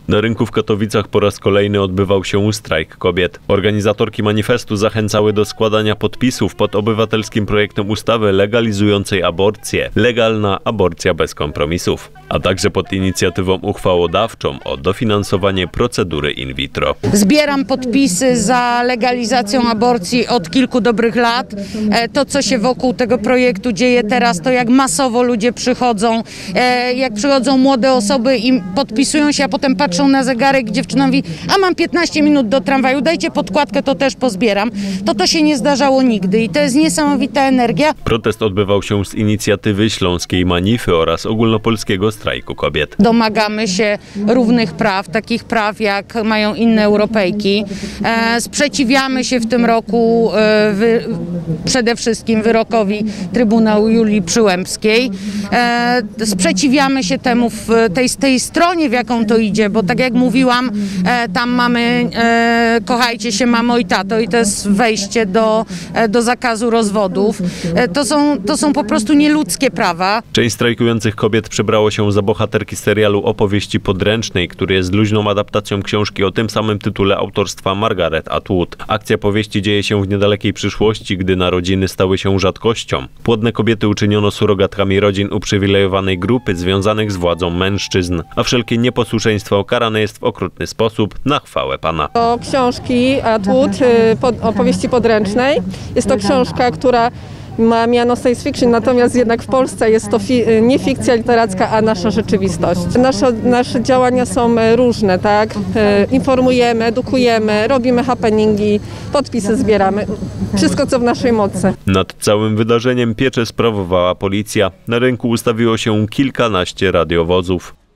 Na rynku w Katowicach po raz kolejny odbywał się strajk kobiet. Organizatorki manifestu zachęcały do składania podpisów pod obywatelskim projektem ustawy legalizującej aborcję. Legalna aborcja bez kompromisów. A także pod inicjatywą uchwałodawczą o dofinansowanie procedury in vitro. Zbieram podpisy za legalizacją aborcji od kilku dobrych lat. To, co się wokół tego projektu dzieje teraz, to jak masowo ludzie przychodzą, jak przychodzą młode osoby i podpisują się, a potem patrzą na zegarek, dziewczyna mówi, a mam 15 minut do tramwaju, dajcie podkładkę, to też pozbieram. To się nie zdarzało nigdy i to jest niesamowita energia. Protest odbywał się z inicjatywy Śląskiej Manify oraz ogólnopolskiego strajku kobiet. Domagamy się równych praw, takich praw jak mają inne Europejki. Sprzeciwiamy się w tym roku przede wszystkim wyrokowi Trybunału Julii Przyłębskiej. Sprzeciwiamy się temu w tej stronie, w jaką to idzie, bo tak jak mówiłam, tam mamy kochajcie się mamo i tato i to jest wejście do zakazu rozwodów. To są po prostu nieludzkie prawa. Część strajkujących kobiet przebrało się za bohaterki serialu Opowieści podręcznej, który jest luźną adaptacją książki o tym samym tytule autorstwa Margaret Atwood. Akcja powieści dzieje się w niedalekiej przyszłości, gdy narodziny stały się rzadkością. Płodne kobiety uczyniono surogatkami rodzin uprzywilejowanej grupy związanych z władzą mężczyzn, a wszelkie nieposłuszeństwo karane jest w okrutny sposób na chwałę Pana. Do książki Atwood, Opowieści podręcznej. Jest to książka, która ma miano science fiction, natomiast jednak w Polsce jest to nie fikcja literacka, a nasza rzeczywistość. Nasze działania są różne, tak? Informujemy, edukujemy, robimy happeningi, podpisy zbieramy. Wszystko, co w naszej mocy. Nad całym wydarzeniem pieczę sprawowała policja. Na rynku ustawiło się kilkanaście radiowozów.